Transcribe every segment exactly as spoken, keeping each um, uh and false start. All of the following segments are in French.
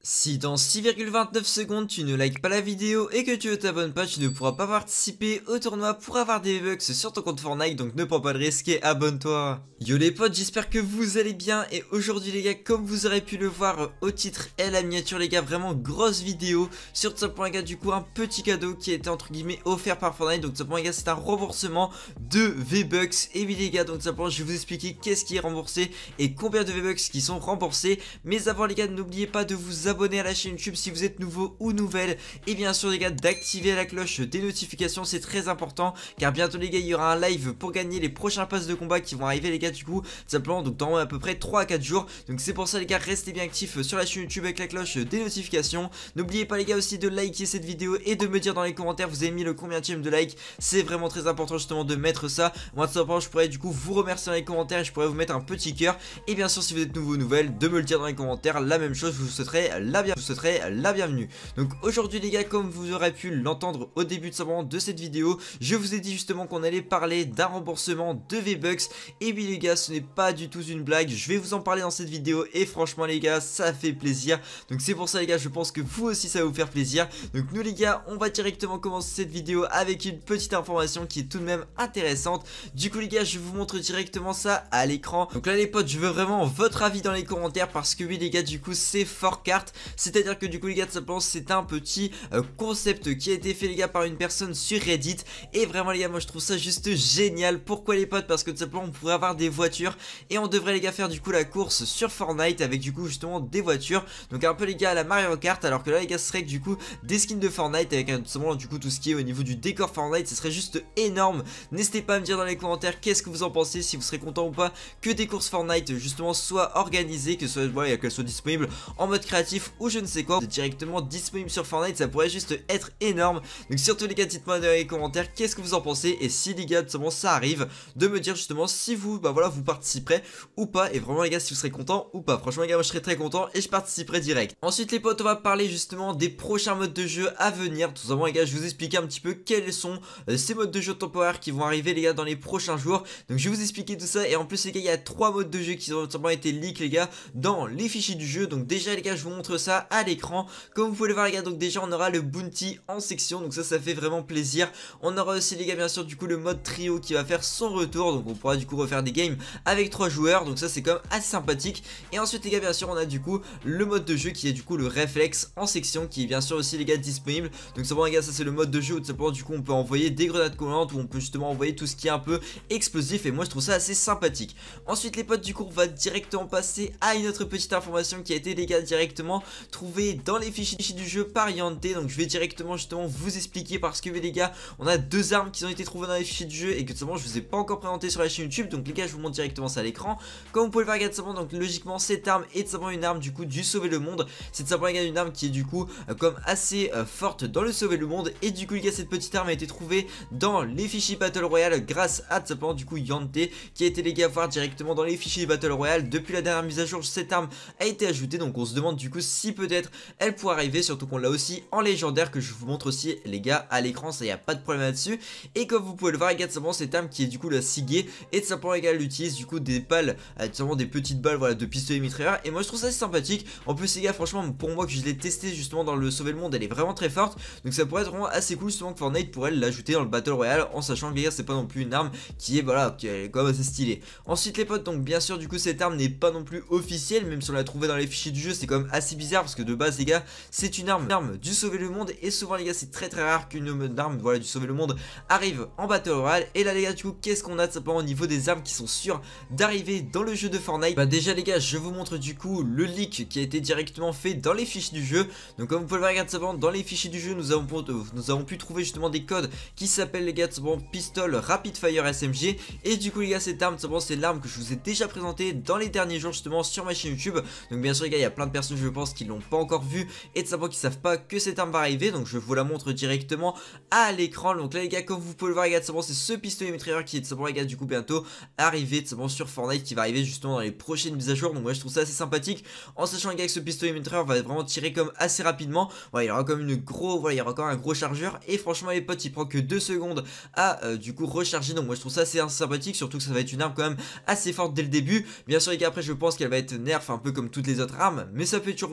Si dans six virgule vingt-neuf secondes tu ne likes pas la vidéo et que tu ne t'abonnes pas, tu ne pourras pas participer au tournoi pour avoir des V-Bucks sur ton compte Fortnite, donc ne prends pas de risque et abonne-toi. Yo les potes, j'espère que vous allez bien et aujourd'hui les gars, comme vous aurez pu le voir au titre et la miniature les gars, vraiment grosse vidéo sur tout simplement les gars, du coup un petit cadeau qui a été entre guillemets offert par Fortnite, donc tout simplement les gars c'est un remboursement de V-Bucks. Et oui les gars, donc tout simplement je vais vous expliquer qu'est-ce qui est remboursé et combien de V-Bucks qui sont remboursés. Mais avant les gars, n'oubliez pas de vous abonner abonner à la chaîne YouTube si vous êtes nouveau ou nouvelle, et bien sûr les gars d'activer la cloche des notifications, c'est très important car bientôt les gars il y aura un live pour gagner les prochains passes de combat qui vont arriver les gars, du coup simplement donc dans à peu près trois à quatre jours. Donc c'est pour ça les gars, restez bien actifs sur la chaîne YouTube avec la cloche des notifications. N'oubliez pas les gars aussi de liker cette vidéo et de me dire dans les commentaires vous avez mis le combienième de like, c'est vraiment très important justement de mettre ça. Moi tout simplement je pourrais du coup vous remercier dans les commentaires et je pourrais vous mettre un petit cœur, et bien sûr si vous êtes nouveau ou nouvelle de me le dire dans les commentaires, la même chose, je vous souhaiterais la bien, je vous souhaiterais la bienvenue. Donc aujourd'hui les gars, comme vous aurez pu l'entendre au début de, simplement de cette vidéo, je vous ai dit justement qu'on allait parler d'un remboursement de V-Bucks. Et oui les gars, ce n'est pas du tout une blague, je vais vous en parler dans cette vidéo et franchement les gars ça fait plaisir. Donc c'est pour ça les gars, je pense que vous aussi ça va vous faire plaisir. Donc nous les gars, on va directement commencer cette vidéo avec une petite information qui est tout de même intéressante. Du coup les gars, je vous montre directement ça à l'écran. Donc là les potes, je veux vraiment votre avis dans les commentaires parce que oui les gars, du coup c'est Forcart, c'est à dire que du coup les gars, tout simplement c'est un petit euh, concept qui a été fait les gars par une personne sur Reddit. Et vraiment les gars, moi je trouve ça juste génial. Pourquoi les potes? Parce que tout simplement on pourrait avoir des voitures et on devrait les gars faire du coup la course sur Fortnite avec du coup justement des voitures. Donc un peu les gars à la Mario Kart, alors que là les gars ce serait que du coup des skins de Fortnite avec tout simplement du coup tout ce qui est au niveau du décor Fortnite. Ce serait juste énorme. N'hésitez pas à me dire dans les commentaires qu'est-ce que vous en pensez, si vous serez content ou pas que des courses Fortnite justement soient organisées, que ce soit voilà, qu'elles soient disponibles en mode créatif ou je ne sais quoi, directement disponible sur Fortnite, ça pourrait juste être énorme. Donc surtout les gars, dites-moi dans les commentaires qu'est-ce que vous en pensez, et si les gars justement ça arrive, de me dire justement si vous bah voilà vous participerez ou pas, et vraiment les gars si vous serez content ou pas. Franchement les gars, moi je serais très content et je participerai direct. Ensuite les potes, on va parler justement des prochains modes de jeu à venir. Tout simplement les gars, je vous expliquer un petit peu quels sont euh, ces modes de jeu temporaires qui vont arriver les gars dans les prochains jours. Donc je vais vous expliquer tout ça, et en plus les gars il y a trois modes de jeu qui ont simplement été leak les gars dans les fichiers du jeu. Donc déjà les gars, je vous montre ça à l'écran. Comme vous pouvez le voir les gars, donc déjà on aura le bounty en section, donc ça ça fait vraiment plaisir. On aura aussi les gars bien sûr du coup le mode trio qui va faire son retour, donc on pourra du coup refaire des games avec trois joueurs, donc ça c'est quand même assez sympathique. Et ensuite les gars bien sûr on a du coup le mode de jeu qui est du coup le réflexe en section, qui est bien sûr aussi les gars disponible. Donc c'est bon les gars, ça c'est le mode de jeu où tout simplement du coup on peut envoyer des grenades collantes, où on peut justement envoyer tout ce qui est un peu explosif, et moi je trouve ça assez sympathique. Ensuite les potes, du coup on va directement passer à une autre petite information qui a été les gars directement trouvée dans les fichiers du jeu par Yante. Donc je vais directement justement vous expliquer, parce que les gars on a deux armes qui ont été trouvées dans les fichiers du jeu et que tout simplement je vous ai pas encore présenté sur la chaîne YouTube. Donc les gars, je vous montre directement ça à l'écran. Comme vous pouvez le voir, regarde, donc logiquement cette arme est tout simplement une arme du coup du sauver le monde. C'est tout simplement les gars une arme qui est du coup euh, comme assez euh, forte dans le sauver le monde. Et du coup les gars, cette petite arme a été trouvée dans les fichiers Battle Royale grâce à tout simplement du coup Yante, qui a été les gars voir directement dans les fichiers Battle Royale. Depuis la dernière mise à jour, cette arme a été ajoutée, donc on se demande du coup si peut-être elle pourrait arriver, surtout qu'on l'a aussi en légendaire, que je vous montre aussi les gars à l'écran, ça y a pas de problème là-dessus. Et comme vous pouvez le voir les gars, tout simplement cette arme qui est du coup la Sigue, et tout simplement les gars elle utilise du coup des balles, euh, tout simplement des petites balles voilà de pistolet mitrailleur, et moi je trouve ça assez sympathique. En plus les gars, franchement pour moi que je l'ai testé justement dans le sauver le monde, elle est vraiment très forte, donc ça pourrait être vraiment assez cool justement que Fortnite pourrait l'ajouter dans le Battle Royale, en sachant que les gars c'est pas non plus une arme qui est voilà qui est quand même assez stylée. Ensuite les potes, donc bien sûr du coup cette arme n'est pas non plus officielle, même si on l'a trouvée dans les fichiers du jeu, c'est quand même assez bizarre parce que de base les gars c'est une arme, une arme du sauver le monde, et souvent les gars c'est très très rare qu'une arme voilà du sauver le monde arrive en Battle Royale. Et là les gars, du coup qu'est-ce qu'on a tout simplement au niveau des armes qui sont sûres d'arriver dans le jeu de Fortnite? Bah déjà les gars, je vous montre du coup le leak qui a été directement fait dans les fichiers du jeu. Donc comme vous pouvez le voir, regarde, simplement dans les fichiers du jeu nous avons, nous avons pu trouver justement des codes qui s'appellent les gars tout simplement Pistol Rapid Fire S M G. Et du coup les gars, cette arme tout simplement c'est l'arme que je vous ai déjà présentée dans les derniers jours justement sur ma chaîne YouTube. Donc bien sûr les gars, il y a plein de personnes je pense qui l'ont pas encore vu et de simplement qui savent pas que cette arme va arriver, donc je vous la montre directement à l'écran. Donc là les gars, comme vous pouvez le voir les gars, tout simplement c'est ce pistolet mitrailleur qui est tout simplement les gars du coup bientôt arrivé tout simplement sur Fortnite, qui va arriver justement dans les prochaines mises à jour. Donc moi je trouve ça assez sympathique, en sachant les gars que ce pistolet mitrailleur va vraiment tirer comme assez rapidement. Voilà, il y aura comme une gros voilà il y aura encore un gros chargeur, et franchement les potes il prend que deux secondes à euh, du coup recharger. Donc moi je trouve ça assez sympathique, surtout que ça va être une arme quand même assez forte dès le début. Bien sûr les gars, après je pense qu'elle va être nerf un peu comme toutes les autres armes, mais ça peut toujours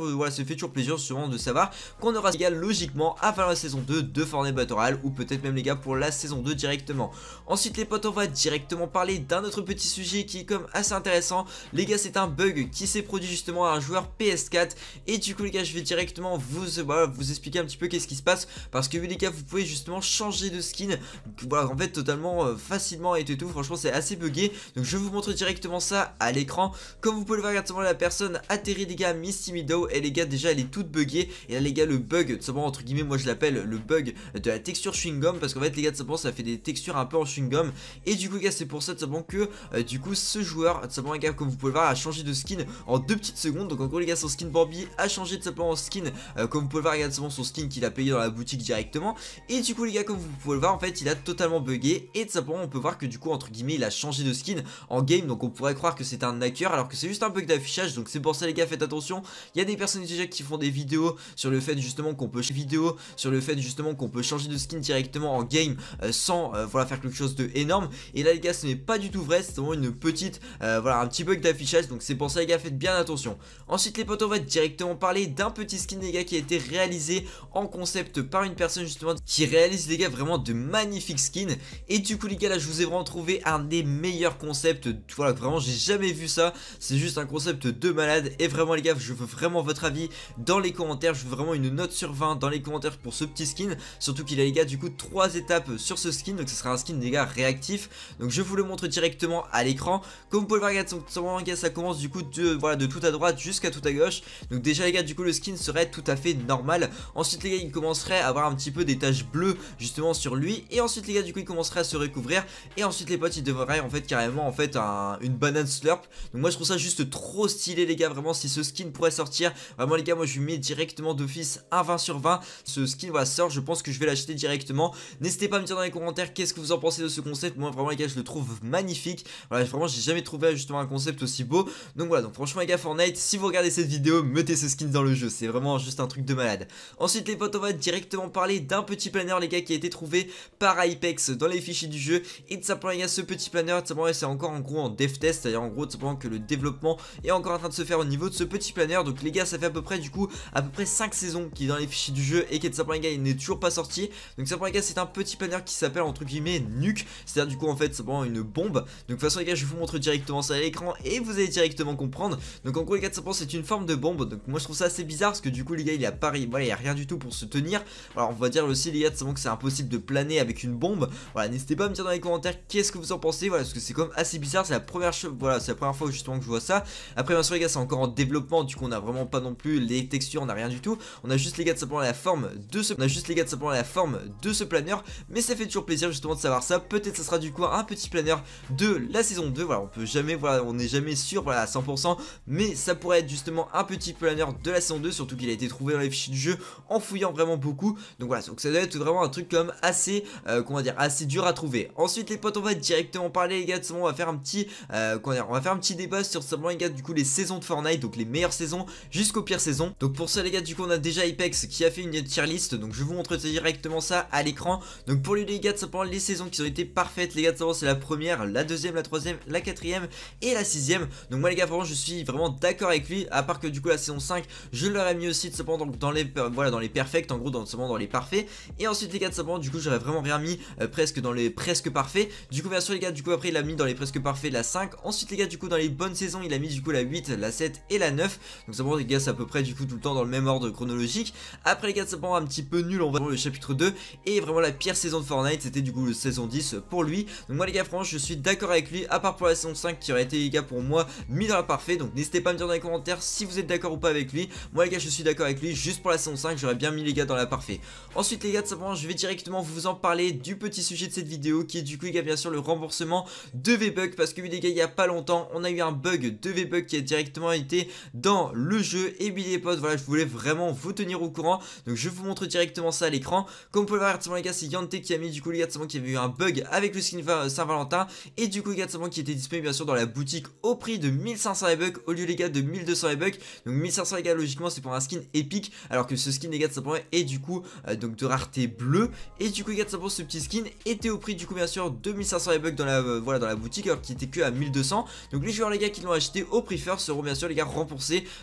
euh, voilà, ça fait toujours plaisir justement de savoir qu'on aura les gars logiquement avant la saison deux de Fortnite Battle Royale, ou peut-être même les gars pour la saison deux directement. Ensuite les potes, on va directement parler d'un autre petit sujet qui est comme assez intéressant. Les gars, c'est un bug qui s'est produit justement à un joueur P S quatre, et du coup les gars je vais directement vous, voilà, vous expliquer un petit peu qu'est-ce qui se passe, parce que oui les gars, vous pouvez justement changer de skin, voilà, en fait totalement euh, facilement et tout, franchement c'est assez bugué. Donc je vous montre directement ça à l'écran. Comme vous pouvez le voir, regardez, la personne atterrit les gars Misty Meadow, et les gars déjà elle est toute buggée. Et là les gars, le bug, tout simplement entre guillemets, moi je l'appelle le bug de la texture chewing gum, parce qu'en fait les gars tout simplement ça fait des textures un peu en chewing gum. Et du coup les gars, c'est pour ça tout simplement que euh, du coup ce joueur, tout simplement les gars, comme vous pouvez le voir, a changé de skin en deux petites secondes. Donc en gros les gars, son skin Bambi a changé tout simplement en skin, euh, comme vous pouvez le voir, regardez, tout simplement son skin qu'il a payé dans la boutique directement. Et du coup les gars, comme vous pouvez le voir, en fait il a totalement bugué, et tout simplement on peut voir que du coup entre guillemets il a changé de skin en game. Donc on pourrait croire que c'est un hacker alors que c'est juste un bug d'affichage. Donc c'est pour ça les gars, faites attention. Il y a des personnes déjà qui font des vidéos sur le fait justement qu'on peut vidéo sur le fait justement qu'on peut changer de skin directement en game euh, sans euh, voilà, faire quelque chose de énorme. Et là les gars, ce n'est pas du tout vrai, c'est vraiment une petite euh, voilà, un petit bug d'affichage. Donc c'est pour ça les gars, faites bien attention. Ensuite les potes, on va directement parler d'un petit skin les gars qui a été réalisé en concept par une personne justement qui réalise les gars vraiment de magnifiques skins. Et du coup les gars, là je vous ai vraiment trouvé un des meilleurs concepts, voilà, vraiment j'ai jamais vu ça, c'est juste un concept de malade. Et vraiment les gars, je veux vraiment votre avis dans les commentaires, je veux vraiment une note sur vingt dans les commentaires pour ce petit skin, surtout qu'il a les gars du coup trois étapes sur ce skin. Donc ce sera un skin les gars réactif, donc je vous le montre directement à l'écran. Comme vous pouvez le voir, regardez, les gars, ça commence du coup de, voilà, de tout à droite jusqu'à tout à gauche. Donc déjà les gars, du coup le skin serait tout à fait normal. Ensuite les gars, il commencerait à avoir un petit peu des taches bleues justement sur lui, et ensuite les gars du coup il commencerait à se recouvrir, et ensuite les potes, il devrait en fait carrément en fait un, une banane slurp. Donc moi je trouve ça juste trop stylé les gars, vraiment si ce skin pourrait sortir, vraiment les gars, moi je lui mets directement d'office un vingt sur vingt. Ce skin va sort, je pense que je vais l'acheter directement. N'hésitez pas à me dire dans les commentaires qu'est-ce que vous en pensez de ce concept. Moi vraiment les gars, je le trouve magnifique. Voilà, vraiment j'ai jamais trouvé justement un concept aussi beau. Donc voilà, donc franchement les gars, Fortnite, si vous regardez cette vidéo, mettez ce skin dans le jeu, c'est vraiment juste un truc de malade. Ensuite les potes, on va directement parler d'un petit planeur les gars qui a été trouvé par Apex dans les fichiers du jeu. Et tout simplement les gars, ce petit planeur, tout simplement c'est encore en gros en dev test, c'est-à-dire en gros tout simplement que le développement est encore en train de se faire au niveau de ce petit planeur. Donc les gars, ça fait à peu près du coup à peu près cinq saisons qui est dans les fichiers du jeu, et qui est tout simplement les gars, il n'est toujours pas sorti. Donc simplement les gars, c'est un petit planeur qui s'appelle entre guillemets nuke, c'est-à-dire du coup en fait c'est vraiment une bombe. Donc de toute façon les gars, je vous montre directement ça à l'écran et vous allez directement comprendre. Donc en gros les gars, simplement c'est une forme de bombe. Donc moi je trouve ça assez bizarre parce que du coup les gars, il y a pas, voilà, il y a rien du tout pour se tenir. Alors on va dire aussi les gars, simplement que c'est impossible de planer avec une bombe. Voilà, n'hésitez pas à me dire dans les commentaires qu'est-ce que vous en pensez. Voilà, parce que c'est quand même assez bizarre, c'est la première chose, voilà, c'est la première fois justement que je vois ça. Après bien sûr les gars, c'est encore en développement, du coup on a vraiment pas non plus les textures, on a rien du tout. On a juste les gars de simplement la forme de ce on a juste les gars de simplement la forme de ce planeur, mais ça fait toujours plaisir justement de savoir ça. Peut-être ça sera du coup un petit planeur de la saison deux. Voilà, on peut jamais, voilà, on n'est jamais sûr, voilà, à cent pour cent, mais ça pourrait être justement un petit planeur de la saison deux, surtout qu'il a été trouvé dans les fichiers du jeu en fouillant vraiment beaucoup. Donc voilà, donc ça doit être vraiment un truc comme assez euh, comment dire, assez dur à trouver. Ensuite les potes, on va directement parler les gars de on va faire un petit euh, comment dire, on va faire un petit débat sur simplement les gars du coup les saisons de Fortnite, donc les meilleures saisons jusqu'aux pires saisons. Donc pour ça les gars, du coup on a déjà Apex qui a fait une tier list, donc je vous montre directement ça à l'écran. Donc pour lui les gars, simplement les saisons qui ont été parfaites les gars, simplement c'est la première, la deuxième, la troisième, la quatrième et la sixième. Donc moi les gars, vraiment je suis vraiment d'accord avec lui, à part que du coup la saison cinq je l'aurais mis aussi simplement dans, dans les euh, voilà, dans les perfects, en gros dans, simplement dans les parfaits. Et ensuite les gars, simplement du coup j'aurais vraiment rien mis euh, presque dans les presque parfaits. Du coup bien sûr les gars, du coup après il a mis dans les presque parfaits la cinq. Ensuite les gars, du coup dans les bonnes saisons il a mis du coup la huit, la sept et la neuf. Donc simplement les gars, c'est à peu près du coup tout le temps dans le même ordre chronologique. Après les gars, simplement un petit peu nul, on va voir le chapitre deux. Et vraiment la pire saison de Fortnite, c'était du coup le saison dix pour lui. Donc moi les gars, franchement je suis d'accord avec lui, à part pour la saison cinq qui aurait été les gars pour moi mis dans la parfait. Donc n'hésitez pas à me dire dans les commentaires si vous êtes d'accord ou pas avec lui. Moi les gars, je suis d'accord avec lui, juste pour la saison cinq j'aurais bien mis les gars dans la parfait. Ensuite les gars, simplement je vais directement vous en parler du petit sujet de cette vidéo, qui est du coup les gars bien sûr le remboursement de V-Bucks. Parce que oui les gars, il y a pas longtemps on a eu un bug de V-Bucks qui a directement été dans le jeu. Et oui les potes, voilà, je voulais vraiment vous tenir au courant, donc je vous montre directement ça à l'écran. Comme vous pouvez le voir les gars, c'est Yante qui a mis du coup les gars qui avait eu un bug avec le skin Saint-Valentin, et du coup les gars qui était disponible bien sûr dans la boutique au prix de mille cinq cents V-Bucks au lieu les gars de mille deux cents V-Bucks. Donc mille cinq cents les gars, logiquement c'est pour un skin épique, alors que ce skin les gars simplement est du coup euh, donc de rareté bleue. Et du coup les gars, simplement ce petit skin était au prix du coup bien sûr de mille cinq cents V-Bucks dans la euh, voilà dans la boutique, alors qu'il était que à mille deux cents. Donc les joueurs les gars qui l'ont acheté au prix first seront bien sûr les gars remboursés de trois cents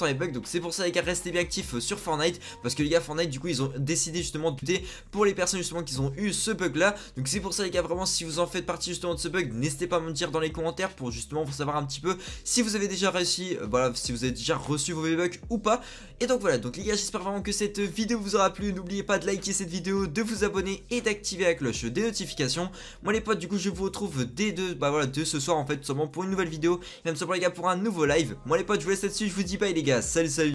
les bugs. Donc c'est pour ça les gars, restez bien actifs sur Fortnite, parce que les gars Fortnite du coup ils ont décidé justement de lutter pour les personnes justement qui ont eu ce bug là. Donc c'est pour ça les gars, vraiment si vous en faites partie justement de ce bug, n'hésitez pas à me dire dans les commentaires pour justement vous savoir un petit peu si vous avez déjà réussi, euh, voilà, si vous avez déjà reçu vos bugs ou pas. Et donc voilà, donc les gars, j'espère vraiment que cette vidéo vous aura plu. N'oubliez pas de liker cette vidéo, de vous abonner et d'activer la cloche des notifications. Moi les potes, du coup je vous retrouve dès de, bah voilà, dès ce soir en fait, tout simplement pour une nouvelle vidéo, et même simplement les gars pour un nouveau live. Moi les potes, je vous laisse là-dessus, je vous dis bye les gars, salut salut.